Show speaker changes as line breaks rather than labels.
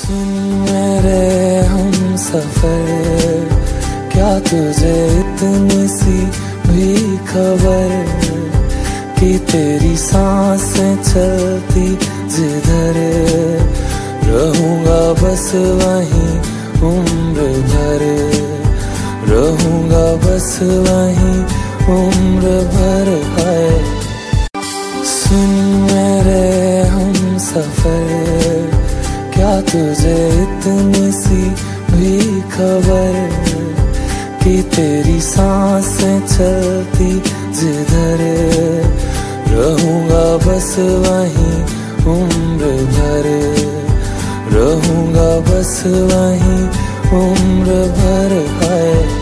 सुन मेरे हम सफर, क्या तुझे इतनी सी भी खबर कि तेरी सांसें चलती जिधर, रहूंगा बस वहीं उम्र भर, रहूंगा बस वहीं उम्र भर। है सुन मेरे हम सफर, क्या तुझे इतनी सी भी खबर कि तेरी सांसें चलती जिधर, रहूंगा बस वहीं उम्र भर, रहूंगा बस वहीं उम्र भर। है